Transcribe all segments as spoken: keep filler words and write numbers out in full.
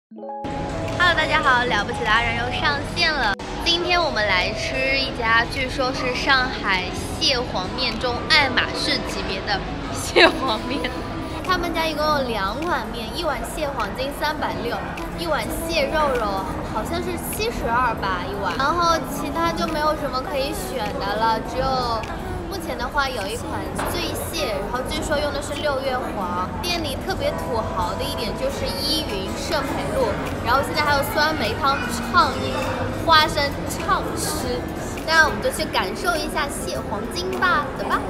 Hello， 大家好，了不起的达人又上线了。今天我们来吃一家据说是上海蟹黄面中爱马仕级别的蟹黄面。他们家一共有两碗面，一碗蟹黄筋三百六，一碗蟹肉肉好像是七十二吧一碗。然后其他就没有什么可以选的了，只有。 目前的话有一款醉蟹，然后据说用的是六月黄。店里特别土豪的一点就是依云盛培路，然后现在还有酸梅汤畅饮，花生畅吃。那我们就去感受一下蟹黄筋吧，走吧。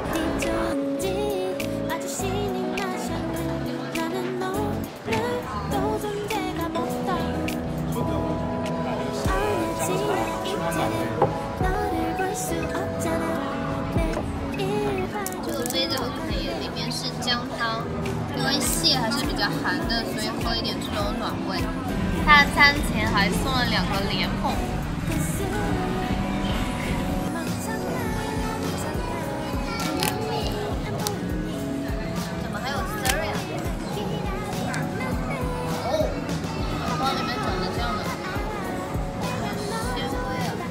姜汤，因为蟹还是比较寒的，所以喝一点这种暖胃。它餐前还送了两个莲蓬。怎么还有丝儿呀？哦，包里面长得这样的，好鲜味啊！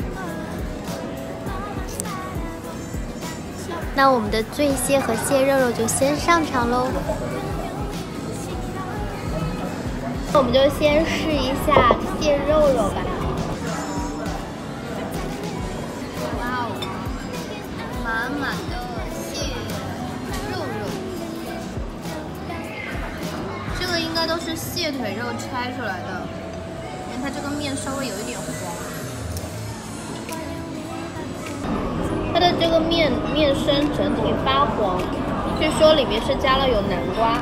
那我们的醉蟹和蟹肉肉就先上场喽。我们就先试一下蟹肉肉吧。哇哦，满满的蟹肉肉，这个应该都是蟹腿肉拆出来的，因为它这个面稍微有一点黄。 它的这个面面身整体发黄，据说里面是加了有南瓜。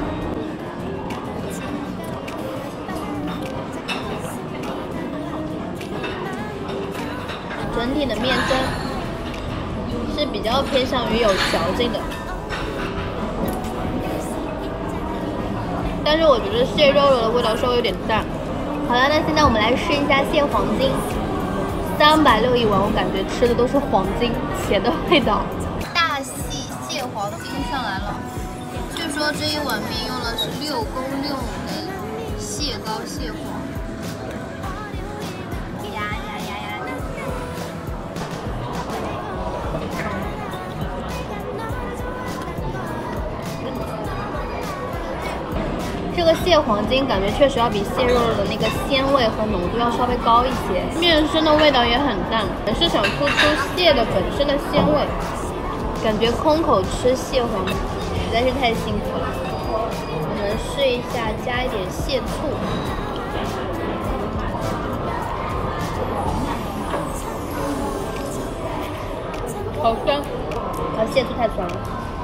整体的面身是比较偏向于有嚼劲的，但是我觉得蟹肉肉的味道稍微有点淡。好了，那现在我们来试一下蟹黄筋。 三百六一碗，我感觉吃的都是黄金钱的味道。大细蟹黄筋上来了，据说这一碗面用的是六公六母的蟹膏蟹黄。呀呀呀呀！这个蟹黄筋感觉确实要比蟹肉肉的那个鲜味和浓度要稍微高一些，面身的味道也很淡，是想突出蟹的本身的鲜味。感觉空口吃蟹黄实在是太辛苦了。我们试一下加一点蟹醋，好酸，啊，蟹醋太酸了。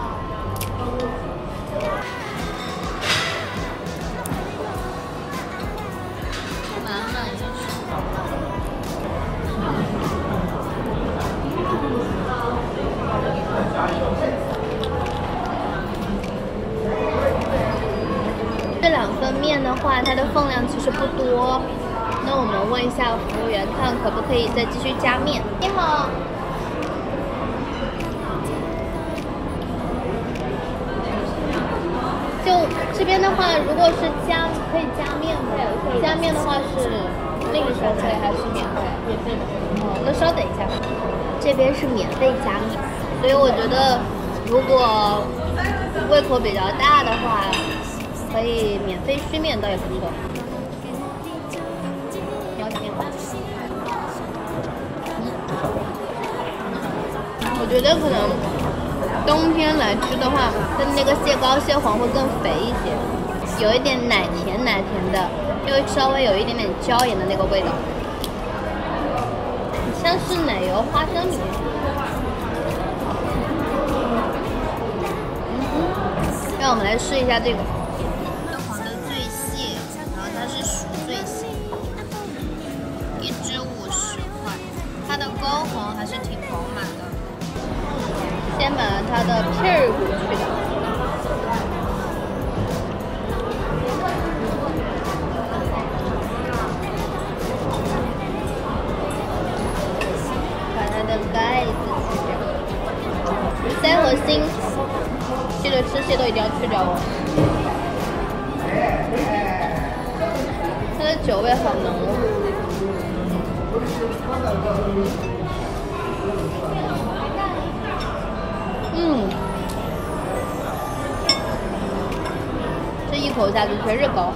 这两份面的话，它的分量其实不多。那我们问一下服务员，看可不可以再继续加面。你好。就这边的话，如果是加可以加面的，加面的话是另收费还是免费？免费的。哦，那稍等一下，这边是免费加面，所以我觉得如果胃口比较大的话。 可以免费续面，倒也不错。你要加面吗？我觉得可能冬天来吃的话，它的那个蟹膏蟹黄会更肥一些，有一点奶甜奶甜的，又稍微有一点点椒盐的那个味道，像是奶油花生米。嗯哼，让我们来试一下这个。 它的膏黄还是挺饱满的，先把它的屁儿骨去掉，把它的盖子去掉，腮和心，记得吃蟹都一定要去掉哦。它的酒味好浓。嗯，这一口下去全是膏，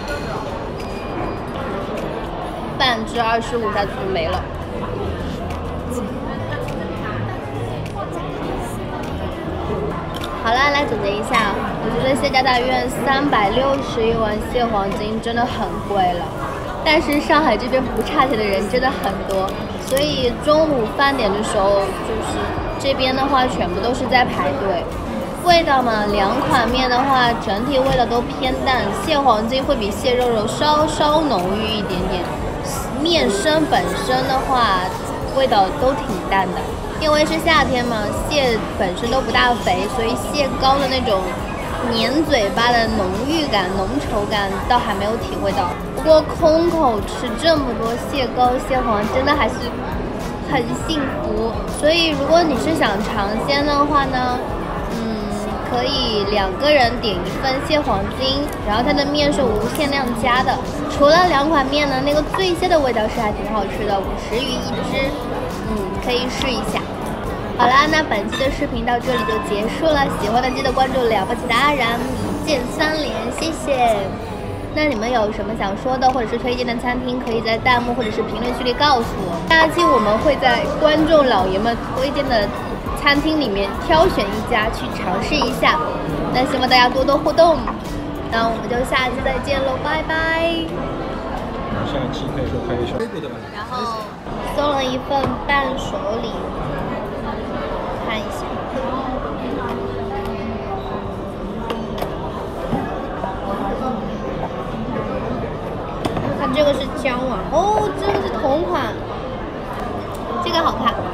半只二十五下去就没了。好啦，来总结一下，我觉得谢家大院三百六十一碗蟹黄筋真的很贵了，但是上海这边不差钱的人真的很多，所以中午饭点的时候，就是这边的话全部都是在排队。味道嘛，两款面的话，整体味道都偏淡，蟹黄筋会比蟹肉肉稍稍浓郁一点点，面身本身的话，味道都挺淡的。因为是夏天嘛，蟹本身都不大肥，所以蟹膏的那种黏嘴巴的浓郁感、浓稠感倒还没有体会到。不过空口吃这么多蟹膏、蟹黄，真的还是很幸福。所以如果你是想尝鲜的话呢，嗯，可以两个人点一份蟹黄筋，然后它的面是无限量加的。除了两款面呢，那个醉蟹的味道是还挺好吃的，五十元一只。嗯，可以试一下。好啦，那本期的视频到这里就结束了，喜欢的记得关注了不起的阿然，一键三连，谢谢。那你们有什么想说的，或者是推荐的餐厅，可以在弹幕或者是评论区里告诉我。下期我们会在观众老爷们推荐的餐厅里面挑选一家去尝试一下。那希望大家多多互动。那我们就下期再见喽，拜拜。 下期可以说可以说。 然后送了一份伴手礼，看一下。看这个是姜网哦，这个是同款，这个好看。